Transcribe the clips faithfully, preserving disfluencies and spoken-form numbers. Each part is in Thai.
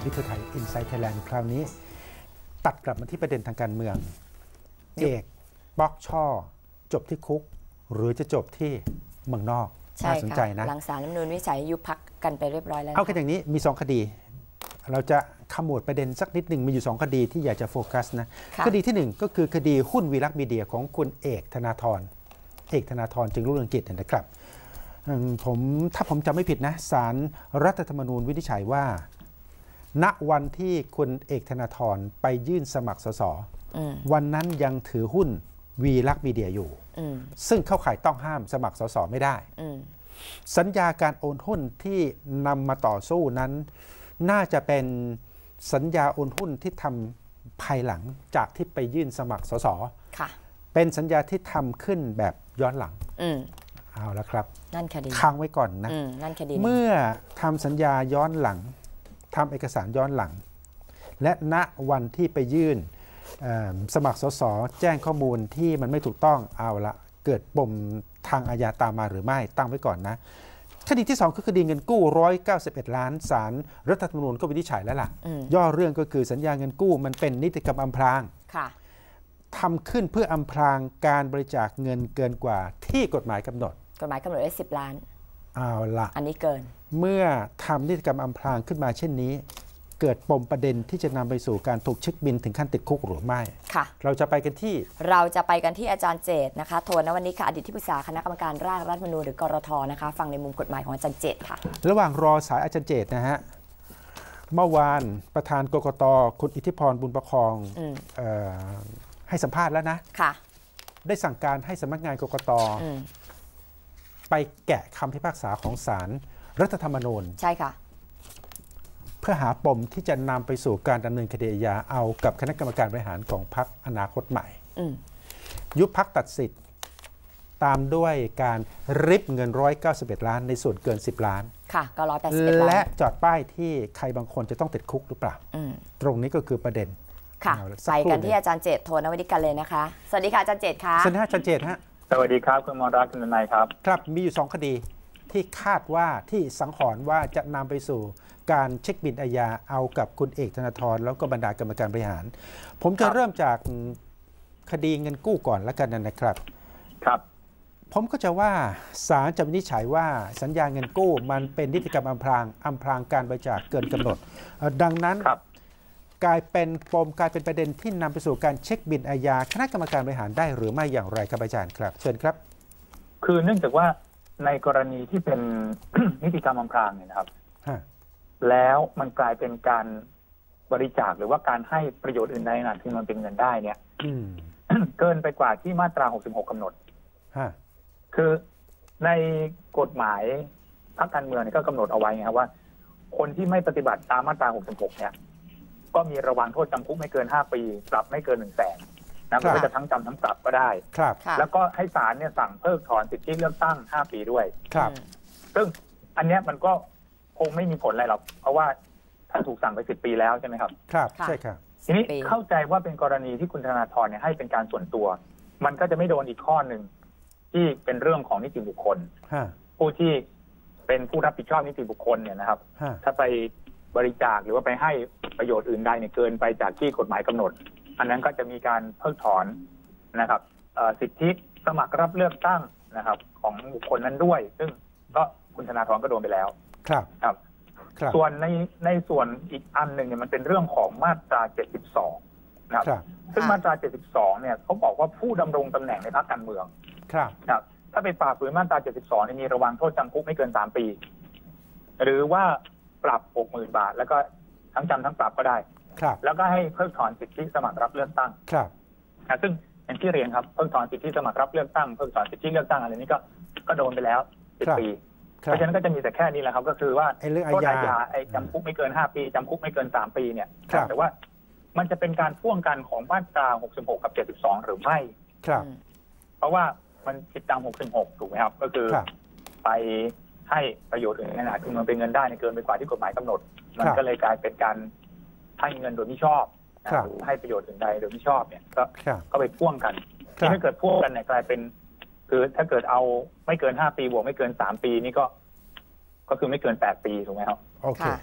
วิทยไทยอินไซต์ไทยแลนด์คราวนี้ตัดกลับมาที่ประเด็นทางการเมืองเอกป๊อกช่อจบที่คุกหรือจะจบที่เมืองนอกน่าสนใจนะหลังศาลรัฐธรรมนูญวินิจฉัยยุบพรรคกันไปเรียบร้อยแล้วเอากันอย่างนี้มีสองคดีเราจะขมวดประเด็นสักนิดหนึ่งมีอยู่สองคดีที่อยากจะโฟกัสนะคดีที่หนึ่งก็คือคดีหุ้นวีลักษณ์มีเดียของคุณเอกธนาธรเอกธนาธรจึงรุ่งเรืองกิจนะครับผมถ้าผมจำไม่ผิดนะศาลรัฐธรรมนูญวินิจฉัยว่าณวันที่คุณเอกธนาธรไปยื่นสมัครสสวันนั้นยังถือหุ้นวีลักษณ์มีเดียอยู่ซึ่งเข้าข่ายต้องห้ามสมัครสสไม่ได้สัญญาการโอนหุ้นที่นำมาต่อสู้นั้นน่าจะเป็นสัญญาโอนหุ้นที่ทำภายหลังจากที่ไปยื่นสมัครสสเป็นสัญญาที่ทำขึ้นแบบย้อนหลังเอาละครับนั่นคดีค้างไว้ก่อนนะนั่นคดีเมื่อทำสัญญาย้อนหลังทำเอกสารย้อนหลังและณวันที่ไปยื่นสมัครสสแจ้งข้อมูลที่มันไม่ถูกต้องเอาละเกิดปมทางอาญาตามมาหรือไม่ตั้งไว้ก่อนนะคดีที่สองคือคดีเงินกู้หนึ่งร้อยเก้าสิบเอ็ดล้านศาลรัฐธรรมนูญก็วินิจฉัยแล้วล่ะย่อเรื่องก็คือสัญญาเงินกู้มันเป็นนิติกรรมอำพรางทำขึ้นเพื่ออำพรางการบริจาคเงินเกินกว่าที่กฎหมายกำหนดกฎหมายกำหนดได้สิบล้านเอาละอันนี้เกินเมื่อทำนิติกรรมอำพรางขึ้นมาเช่นนี้เกิดปมประเด็นที่จะนำไปสู่การถูกเช็คบินถึงขั้นติดคุกหรือไม่ค่ะเราจะไปกันที่เราจะไปกันที่อาจารย์เจตนะคะโทนวันนี้ค่ะอดีตที่ปรึกษาคณะกรรมการร่างรัฐธรรมนูญหรือกรทนะคะฟังในมุมกฎหมายของอาจารย์เจตค่ะระหว่างรอสายอาจารย์เจตนะฮะเมื่อวานประธานกกต.คุณอิทธิพรบุญประคองเอ่อให้สัมภาษณ์แล้วนะค่ะได้สั่งการให้สำนักงานกกต.ไปแกะคำพิพากษาของศาลรัฐธรรมนูญใช่ค่ะเพื่อหาปมที่จะนำไปสู่การดำเนินคดีอาญาเอากับคณะกรรมการบริหารของพรรคอนาคตใหม่ยุบพรรคตัดสิทธิ์ตามด้วยการริบเงินหนึ่งร้อยเก้าสิบเอ็ดล้านในส่วนเกินสิบล้านค่ะก็หนึ่งร้อยแปดสิบเอ็ดล้านและจอดป้ายที่ใครบางคนจะต้องติดคุกหรือเปล่าตรงนี้ก็คือประเด็นค่ะไปกันที่อาจารย์เจตโทนวนิชกันเลยนะคะสวัสดีค่ะอาจารย์เจตค่ะสวัสดีอาจารย์เจตฮะสวัสดีครับคุณมรรัตน์คุณนายครับครับมีอยู่สองคดีที่คาดว่าที่สังหรณ์ว่าจะนำไปสู่การเช็คบินอาญาเอากับคุณเอกธนาธรแล้วก็บรรดากรรมการบริหารผมจะเริ่มจากคดีเงินกู้ก่อนแล้วกันนะครับครับผมก็จะว่าศาลจะวินิจฉัยว่าสัญญาเงินกู้มันเป็นนิติกรรมอำพรางอำพรางการบริจาคเกินกำหนดดังนั้นกลายเป็นปมกลายเป็นประเด็นที่นำไปสู่การเช็คบินอาญาคณะกรรมการบริหารได้หรือไม่อย่างไรครับอาจารย์ครับเชิญครับคือเนื่องจากว่าในกรณีที่เป็น นิติกรรมอำพรางเนี่ยนะครับแล้วมันกลายเป็นการบริจาคหรือว่าการให้ประโยชน์อื่นใดนะที่มันเป็นเงินได้เนี่ย เกินไปกว่าที่มาตราหกสิบหกกำหนดคือในกฎหมายพรรคการเมืองเนี่ยก็กำหนดเอาไว้ไงครับว่าคนที่ไม่ปฏิบัติตามมาตราหกสิบหกเนี่ยก็มีระวางโทษจำคุกไม่เกินห้าปีปรับไม่เกินหนึ่งแสนนะมันก็จะทั้งจำทั้งปรับก็ได้แล้วก็ให้ศาลเนี่ยสั่งเพิกถอนสิทธิเลือกตั้งห้าปีด้วยครับซึ่งอันเนี้ยมันก็คงไม่มีผลอะไรหรอกเพราะว่าท่านถูกสั่งไปสิบปีแล้วใช่ไหมครับครับใช่ครับทีนี้เข้าใจว่าเป็นกรณีที่คุณธนาธรเนี่ยให้เป็นการส่วนตัวมันก็จะไม่โดนอีกข้อหนึ่งที่เป็นเรื่องของนิติบุคคลผู้ที่เป็นผู้รับผิดชอบนิติบุคคลเนี่ยนะครับถ้าไปบริจาคหรือว่าไปให้ประโยชน์อื่นใดเนี่ยเกินไปจากที่กฎหมายกำหนดอันนั้นก็จะมีการเพิกถอนนะครับสิทธิสมัครรับเลือกตั้งนะครับของบุคคลนั้นด้วยซึ่งก็คุณธนาธรก็โดนไปแล้วครับครับส่วนในในส่วนอีกอันหนึ่งเนี่ยมันเป็นเรื่องของมาตราเจ็ดสิบสองนะครับซึ่งมาตราเจ็ดสิบสองเนี่ยเขาบอกว่าผู้ดำรงตำแหน่งในพรรคการเมืองครับครับถ้าไปฝ่าฝืนมาตราเจ็ดสิบสองเนี่ยมีระวางโทษจำคุกไม่เกินสามปีหรือว่าปรับ หกหมื่น บาทแล้วก็ทั้งจำทั้งปรับก็ได้ครับแล้วก็ให้เพิกถอนสิทธิสมัครรับเลือกตั้งครับซึ่งอย่างที่เรียนครับเพิกถอนสิทธิสมัครรับเลือกตั้งเพิกถอนสิทธิเลือกตั้งอะไรนี้ก็ก็โดนไปแล้วสิบปีเพราะฉะนั้นก็จะมีแต่แค่นี้แหละครับก็คือว่าโทษอาญาไอ้จำคุกไม่เกินห้าปีจำคุกไม่เกินสามปีเนี่ยแต่ว่ามันจะเป็นการพ่วงกันของมาตราหกสิบหกกับเจ็ดสิบสองหรือไม่ครับเพราะว่ามันผิดตามหกสิบหกถูกไหมครับก็คือไปให้ประโยชน์อื่นในขณะที่มันเป็นเงินได้เกินไปกว่าที่กฎหมายกำหนดมันก็เลยกลายเป็นการให้เงินโดยไม่ชอบให้ประโยชน์อื่นใดโดยไม่ชอบเนี่ยก็ก็ไปพ่วงกันถ้าเกิดพ่วงกันเนี่ยกลายเป็นคือถ้าเกิดเอาไม่เกินห้าปีบวกไม่เกินสามปีนี่ก็ก็คือไม่เกินแปดปีถูกไหมครับโอเค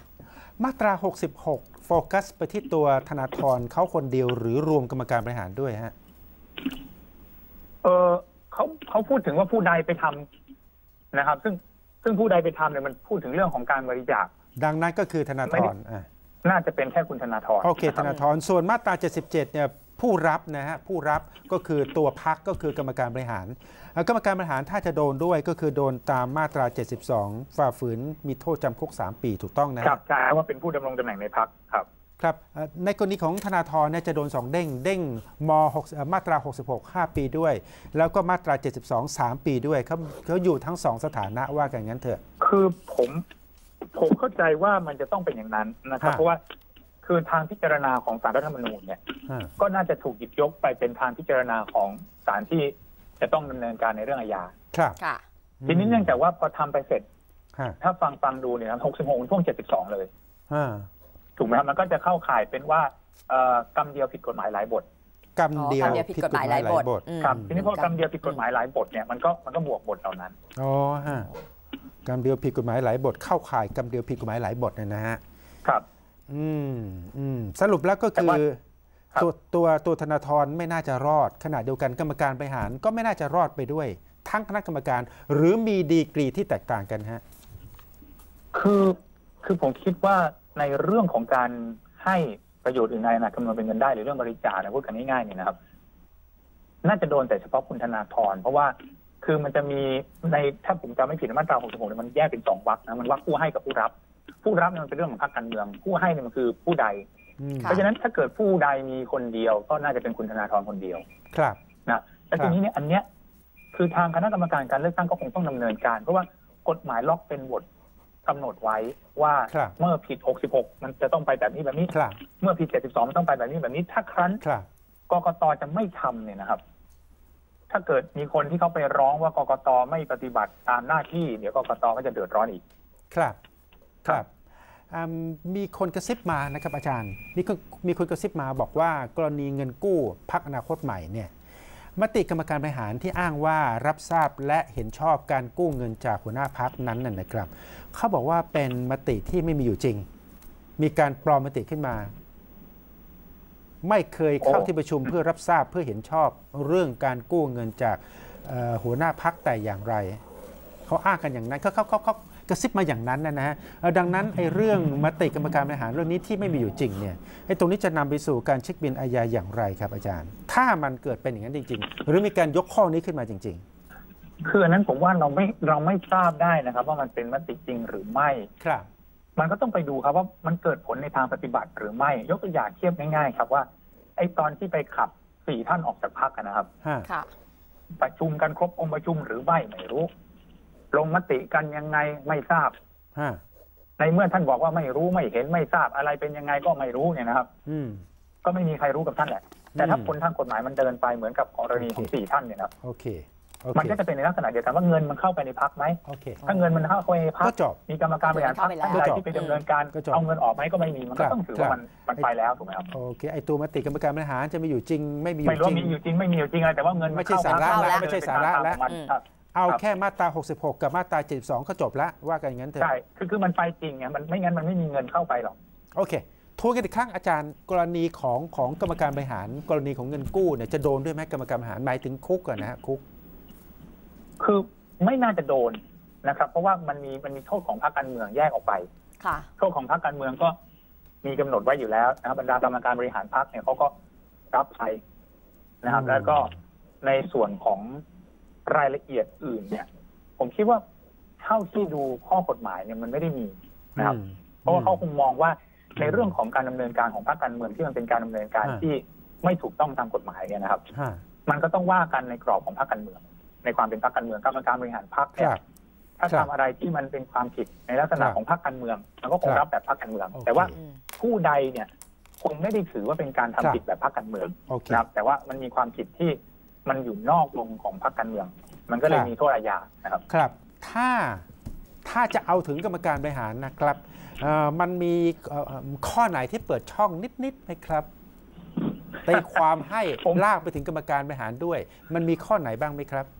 มาตราหกสิบหกโฟกัสไปที่ตัวธนาธรเขาคนเดียวหรือรวมกรรมการบริหารด้วยฮะเออเขาเขาพูดถึงว่าผู้ใดไปทำนะครับซึ่งซึ่งผู้ใดไปทำเนี่ยมันพูดถึงเรื่องของการบริจาคดังนั้นก็คือธนาธรน่าจะเป็นแค่คุณธนาธรโอเคธนาธรส่วนมาตราเจ็ดสิบเจ็ดเนี่ยผู้รับนะฮะผู้รับก็คือตัวพรรคก็คือกรรมการบริหารกรรมการบริหารถ้าจะโดนด้วยก็คือโดนตามมาตราเจ็ดสิบสองฝ่าฝืนมีโทษจำคุกสามปีถูกต้องนะครับใช่ว่าเป็นผู้ดำรงตำแหน่งในพรรคครับครับในกรณีของธนาธรเนี่ยจะโดนสองเด้งเด้งมมาตราหกสิบหก ห้าปีด้วยแล้วก็มาตราเจ็ดสิบสอง สามปีด้วยเขาเขาอยู่ทั้งสองสถานะว่ากันงั้นเถอะคือผมผมเข้าใจว่ามันจะต้องเป็นอย่างนั้นนะครับเพราะว่าคือทางพิจารณาของศาลรัฐธรรมนูญเนี่ยก็น่าจะถูกหยิบยกไปเป็นทางพิจารณาของศาลที่จะต้องดำเนินการในเรื่องอาญาครับทีนี้เนื่องจากว่าพอทำไปเสร็จถ้าฟังฟังดูเนี่ยหกสิบหกพ่วงเจ็ดสิบสองเลยถูกไหมครับมันก็จะเข้าข่ายเป็นว่ากรรมเดียวผิดกฎหมายหลายบทกรรมเดียวผิดกฎหมายหลายบทครับทีนี้พอกรรมเดียวผิดกฎหมายหลายบทเนี่ยมันก็มันก็บวกบทเหล่านั้นอ๋อฮะกรรมเดียวผิดกฎหมายหลายบทเข้าข่ายกรรมเดียวผิดกฎหมายหลายบทเนี่ยนะฮะครับอืมอืมสรุปแล้วก็คือตัวตัวตัวธนาธรไม่น่าจะรอดขณะเดียวกันกรรมการบริหารก็ไม่น่าจะรอดไปด้วยทั้งคณะกรรมการหรือมีดีกรีที่แตกต่างกันฮะคือคือผมคิดว่าในเรื่องของการให้ประโยชน์อื่นใดนะคำนวณเป็นเงินได้หรือเรื่องบริจาคนะพูดกันง่ายๆเนี่ยนะครับน่าจะโดนแต่เฉพาะคุณธนาธรเพราะว่าคือมันจะมีในถ้าผมจำไม่ผิดมาตราหกสิบหกเนี่ยมันแยกเป็นสองวรรคนะมันวรรคผู้ให้กับผู้รับผู้รับเนี่ยมันเป็นเรื่องของพรรคการเมืองผู้ให้เนี่ยมันคือผู้ใดเพราะฉะนั้นถ้าเกิดผู้ใดมีคนเดียวก็น่าจะเป็นคุณธนาธรคนเดียวครับนะแต่ทีนี้เนี่ยอันเนี้ยคือทางคณะกรรมการการเลือกตั้งก็คงต้องดำเนินการเพราะว่ากฎหมายล็อกเป็นบทกำหนดไว้ว่าเมื่อผิดหกสิบหกมันจะต้องไปแบบนี้แบบนี้เมื่อผิดเจ็ดสิบสองมันต้องไปแบบนี้แบบนี้ถ้าครั้นกกตจะไม่ทำเนี่ยนะครับถ้าเกิดมีคนที่เขาไปร้องว่ากกตไม่ปฏิบัติตามหน้าที่เดี๋ยวกกตก็จะเดือดร้อนอีกครับครับมีคนกระซิบมานะครับอาจารย์มีคนมีคนกระซิบมาบอกว่ากรณีเงินกู้พรรคอนาคตใหม่เนี่ยมติกรรมการบริหารที่อ้างว่ารับทราบและเห็นชอบการกู้เงินจากหัวหน้าพรรคนั้นน่ะนะครับเขาบอกว่าเป็นมติที่ไม่มีอยู่จริงมีการปลอมมติขึ้นมาไม่เคยเข้าที่ประชุมเพื่อรับทราบเพื่อเห็นชอบเรื่องการกู้เงินจากหัวหน้าพรรคแต่อย่างไรเขาอ้างกันอย่างนั้นเขาเขาเขาเขากระซิบมาอย่างนั้นนะฮะดังนั้นไอ้เรื่องมติกรรมการบริหารเรื่องนี้ที่ไม่มีอยู่จริงเนี่ยไอ้ตรงนี้จะนำไปสู่การเช็คบิลอาญาอย่างไรครับอาจารย์ถ้ามันเกิดเป็นอย่างนั้นจริงๆหรือมีการยกข้อนี้ขึ้นมาจริงๆคืออันนั้นผมว่าเราไม่เราไม่ทราบได้นะครับว่ามันเป็นมติจริงหรือไม่ครับมันก็ต้องไปดูครับว่ามันเกิดผลในทางปฏิบัติหรือไม่ยกตัวอย่างเทียบง่ายๆครับว่าไอ้ตอนที่ไปขับสี่ท่านออกจากพรรคนะครับค่ะประชุมกันครบองค์ประชุมหรือไม่ไม่รู้ลงมติกันยังไงไม่ทราบในเมื่อท่านบอกว่าไม่รู้ไม่เห็นไม่ทราบอะไรเป็นยังไงก็ไม่รู้เนี่ยนะครับก็ไม่มีใครรู้กับท่านแหละแต่ถ้าผลทางกฎหมายมันเดินไปเหมือนกับกรณีของสี่ท่านเนี่ยครับโอเคมันก็จะเป็นในลักษณะเดียวกันว่าเงินมันเข้าไปในพรรคไหมถ้าเงินมันเข้าไปในพรรคมีกรรมการบริหารพรรคอะไรที่ไปดำเนินการเอาเงินออกไหมก็ไม่มีมันก็ต้องถือว่ามันมันไปแล้วถูกไหมครับโอเคไอตัวมติกรรมการบริหารจะมีอยู่จริงไม่มีอยู่จริงไม่รู้มีอยู่จริงไม่มีอยู่จริงอะไรแต่ว่าเงินไม่ใช่สาระแล้วไม่ใช่สาระแล้วเอาแค่มาตราหกสิบหกกับมาตราเจ็ดสิบสองก็จบแล้วว่ากันอย่างนั้นเถอะใช่คือคือมันไปจริงไงมันไม่งั้นมันไม่มีเงินเข้าไปหรอกโอเคทวนกันอีกครั้งอาจารย์กรณีของของกรรมการบริหารกรณีของเงินกู้เนี่ยจะโดนด้วยไหมกรรมการบริหารหมายถึงคุกอะนะฮะคุกคือไม่น่าจะโดนนะครับเพราะว่ามันมีมันมีโทษของพรรคการเมืองแยกออกไปค่ะโทษของพรรคการเมืองก็มีกำหนดไว้อยู่แล้วนะครับบรรดากรรมการบริหารพรรคเนี่ยเขาก็รับไปนะครับแล้วก็ในส่วนของรายละเอียดอื่นเนี่ยผมคิดว่าเท่าที่ดูข้อกฎหมายเนี่ยมันไม่ได้มีนะครับเพราะว่าเขาคงมองว่าในเรื่องของการดำเนินการของพรรคการเมืองที่มันเป็นการดำเนินการที่ไม่ถูกต้องตามกฎหมายเนี่ยนะครับมันก็ต้องว่ากันในกรอบของพรรคการเมืองในความเป็นพรรคการเมืองกรรมการบริหารพรรคเนี่ยถ้าทำอะไรที่มันเป็นความผิดในลักษณะของพรรคการเมืองมันก็คงรับแบบพรรคการเมืองแต่ว่าผู้ใดเนี่ยคงไม่ได้ถือว่าเป็นการทำผิดแบบพรรคการเมืองนะครับแต่ว่ามันมีความผิดที่มันอยู่นอกวงของพรรคการเมืองมันก็เลยมีโทษอาญานะครับครับถ้าถ้าจะเอาถึงกรรมการบริหารนะครับมันมีข้อไหนที่เปิดช่องนิดๆไหมครับตีความให้ลากไปถึงกรรมการบริหารด้วยมันมีข้อไหนบ้างไหมครับ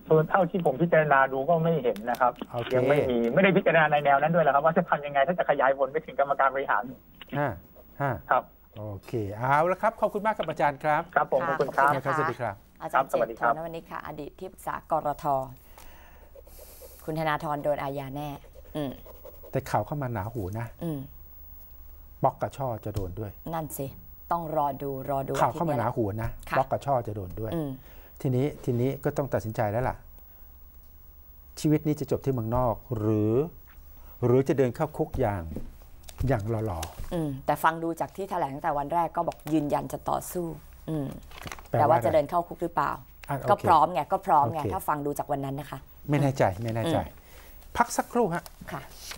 ส่วนเท่าที่ผมพิจารณาดูก็ไม่เห็นนะครับ okay. ยังไม่มีไม่ได้พิจารณาในแนวนั้นด้วยแหละครับว่าจะทำยังไงถ้าจะขยายผลไปถึงกรรมการบริหารฮะฮะครับโอเคเอาละครับขอบคุณมากครับอาจารย์ครับครับผมขอบคุณครับสวัสดีครับอาจารย์เจต โทนวนิชค่ะอดีตที่ปรึกษากรท.คุณธนาธรโดนอาญาแน่อืมแต่ข่าวเข้ามาหนาหูนะอืมป๊อกกับช่อจะโดนด้วยนั่นสิต้องรอดูรอดูข่าวเข้ามาหนาหูนะป๊อกกับช่อจะโดนด้วยทีนี้ทีนี้ก็ต้องตัดสินใจแล้วล่ะชีวิตนี้จะจบที่เมืองนอกหรือหรือจะเดินเข้าคุกอย่างอย่างหล่อๆอืมแต่ฟังดูจากที่แถลงตั้งแต่วันแรกก็บอกยืนยันจะต่อสู้อืมแต่ว่าจะเดินเข้าคุกหรือเปล่าก็พร้อมไงก็พร้อมไงถ้าฟังดูจากวันนั้นนะคะไม่แน่ใจไม่แน่ใจพักสักครู่ฮะค่ะ